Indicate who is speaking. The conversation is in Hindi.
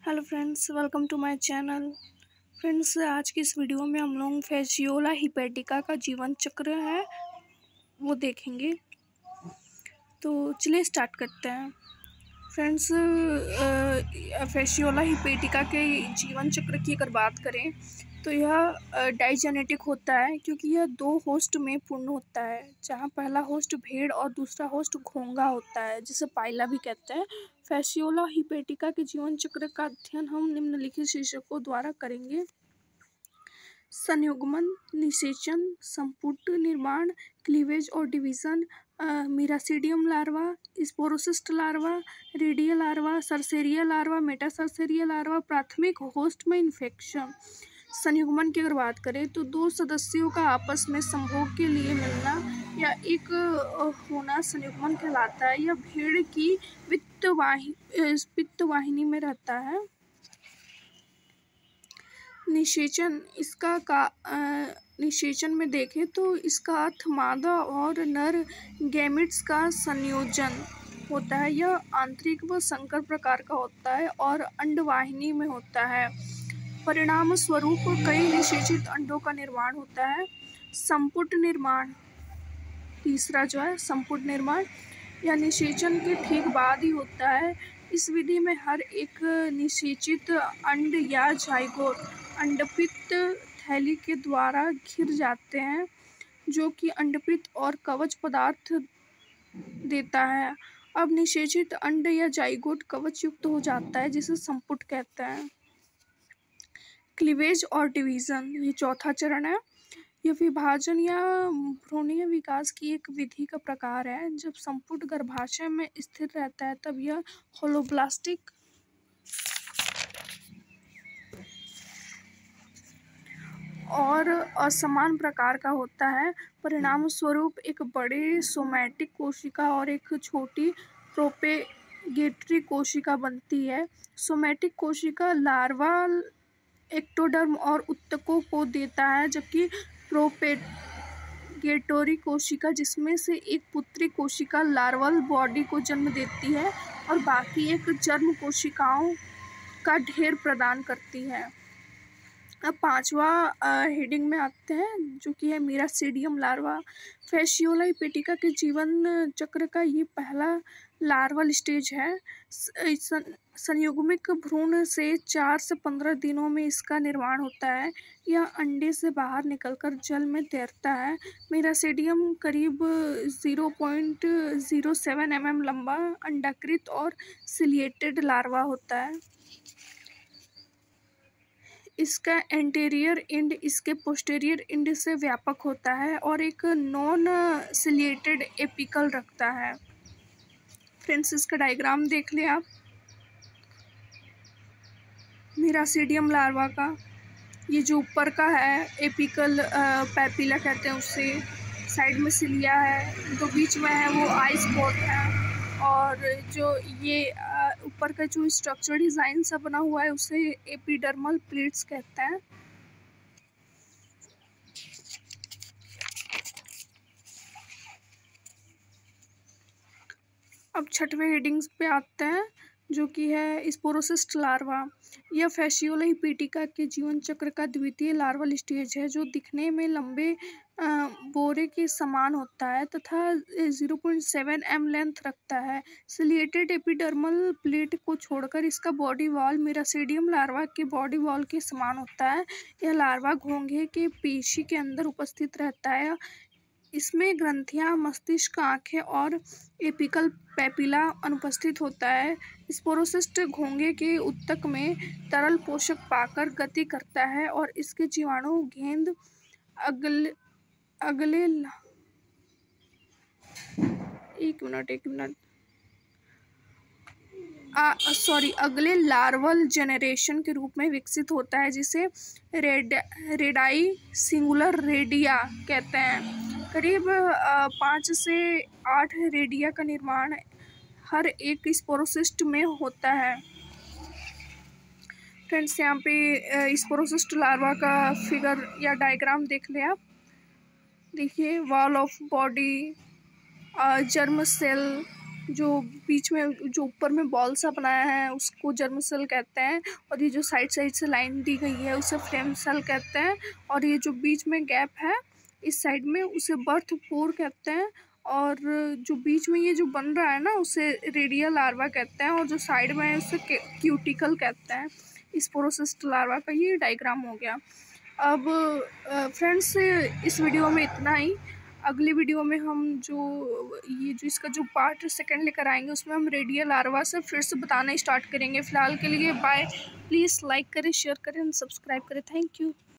Speaker 1: Hello friends, welcome to my channel. Friends, आज की इस वीडियो में हम लोग फैसियोला हिपैटिका का जीवन चक्र है वो देखेंगे। तो चलिए स्टार्ट करते हैं। फ्रेंड्स, फैसियोला हिपैटिका के जीवन चक्र की अगर बात करें तो यह डाइजेनेटिक होता है, क्योंकि यह दो होस्ट में पूर्ण होता है, जहाँ पहला होस्ट भेड़ और दूसरा होस्ट घोंघा होता है, जिसे पाइला भी कहते हैं। फैसियोला हिपैटिका के जीवन चक्र का अध्ययन हम निम्नलिखित शीर्षकों द्वारा करेंगे: संयुग्मन, निषेचन, संपुट निर्माण, क्लीवेज और division, miracidium larva, sporocyst larva, radial larva, cercaria larva, metacercaria larva, प्राथमिक होस्ट में इन्फेक्शन। संयुग्मन की अगर बात करें तो दो सदस्यों का आपस में संभोग के लिए मिलना या एक होना संयुग्मन कहलाता है। यह भेड़ की पित्तवाहिनी में रहता है। निषेचन निषेचन में देखें तो इसका अर्थ मादा और नर गैमेट्स का संयोजन होता है। यह आंतरिक व संकर प्रकार का होता है और अंडवाहिनी में होता है। परिणाम स्वरूप कई निषेचित अंडों का निर्माण होता है। संपुट निर्माण, तीसरा जो है संपुट निर्माण, यह निषेचन के ठीक बाद ही होता है। इस विधि में हर एक निषेचित अंड या जाइगोट अंडपित थैली के द्वारा घिर जाते हैं, जो कि अंडपित और कवच पदार्थ देता है। अब निषेचित अंड या जाइगोट कवच युक्त हो जाता है, जिसे संपुट कहते हैं। क्लीवेज और डिवीजन, ये चौथा चरण है। यह विभाजन या भ्रूणीय विकास की एक विधि का प्रकार है। जब संपुट गर्भाशय में स्थिर रहता है तब यह होलोब्लास्टिक और असमान प्रकार का होता है। परिणाम स्वरूप एक बड़े सोमैटिक कोशिका और एक छोटी प्रोपेगेटरी कोशिका बनती है। सोमैटिक कोशिका लार्वा एक्टोडर्म और उत्तकों को देता है, जबकि प्रोपेगेटरी कोशिका, जिसमें से एक पुत्री कोशिका, लार्वल बॉडी को जन्म देती है और बाकी एक जर्म कोशिकाओं का ढेर प्रदान करती है। अब पांचवा हेडिंग में आते हैं, जो कि है मिरासीडियम लार्वा। फैसियोला हिपैटिका के जीवन चक्र का ये पहला लार्वल स्टेज है। संयुग्मिक भ्रूण से 4 से 15 दिनों में इसका निर्माण होता है। यह अंडे से बाहर निकलकर जल में तैरता है। मिरासीडियम करीब 0.07 mm लंबा, अंडाकृत और सिलिएटेड लार्वा होता है। इसका एंटीरियर एंड इसके पोस्टीरियर एंड से व्यापक होता है और एक नॉन सिलिएटेड एपिकल रखता है। फ्रेंड्स, इसका डायग्राम देख लें आप मिरासीडियम लार्वा का। ये जो ऊपर का है एपिकल पैपिला कहते हैं उसे, साइड में सिलिया है, जो बीच में है वो आई स्पॉट है, और जो ये ऊपर का जो स्ट्रक्चर डिज़ाइन सा बना हुआ है उसे एपिडर्मल प्लेट्स कहते हैं। अब छठवें हेडिंग्स पे आते हैं, जो कि है स्पोरोसिस्ट लार्वा। यह फैसियोला हिपैटिका के जीवन चक्र का द्वितीय लार्वल स्टेज है, जो दिखने में लंबे बोरे के समान होता है तथा 0.7 m लेंथ रखता है। सिलिएटेड एपिडर्मल प्लेट को छोड़कर इसका बॉडी वॉल मिरासीडियम लार्वा के बॉडी वॉल के समान होता है। यह लार्वा घोंघे के पेशी के अंदर उपस्थित रहता है। इसमें ग्रंथियां, मस्तिष्क, आँखें और एपिकल पैपिला अनुपस्थित होता है। स्पोरोसिस्ट घोंघे के उत्तक में तरल पोषक पाकर गति करता है और इसके जीवाणु गेंद अगले लार्वल जेनरेशन के रूप में विकसित होता है, जिसे रेडाई सिंगुलर रेडिया कहते हैं। करीब 5 से 8 रेडिया का निर्माण हर एक स्पोरोसिस्ट में होता है। फ्रेंड्स, यहाँ पे स्पोरोसिस्ट लार्वा का फिगर या डायग्राम देख लें आप। देखिए, wall of body, germ cell, जो बीच में जो ऊपर में बॉल सा बनाया है उसको जर्म सेल कहते हैं, और ये जो साइड साइड से लाइन दी गई है उसे फ्लेम सेल कहते हैं, और ये जो बीच में गैप है इस साइड में उसे बर्थ पोर कहते हैं, और जो बीच में ये जो बन रहा है ना उसे रेडियल लार्वा कहते हैं, और जो साइड में है उसे क्यूटिकल कहते हैं। इस पोरोसिस्ट लार्वा का ये डायग्राम हो गया। अब फ्रेंड्स इस वीडियो में इतना ही। अगली वीडियो में हम जो इसका जो पार्ट सेकंड लेकर आएंगे उसमें हम रेडियल लार्वा से फिर से बताना स्टार्ट करेंगे। फ़िलहाल के लिए बाय। प्लीज़ लाइक करें, शेयर करें, सब्सक्राइब करें। Thank you.